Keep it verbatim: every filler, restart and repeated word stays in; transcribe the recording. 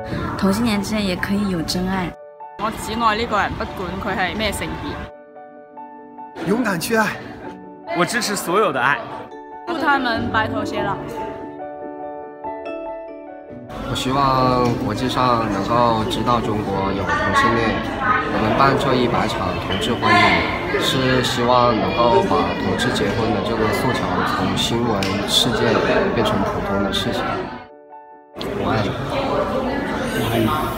同性恋之间也可以有真爱。 我只愛呢個人，不管佢係咩性別。 勇敢去愛， 我支持所有的愛。 祝他們白頭偕老。 我希望國際上能夠知道中國有同性戀。我們辦這一百場同志婚禮，是希望能夠把同志結婚的這個訴求從新聞事件變成普通的事情。我愛你， 我愛你。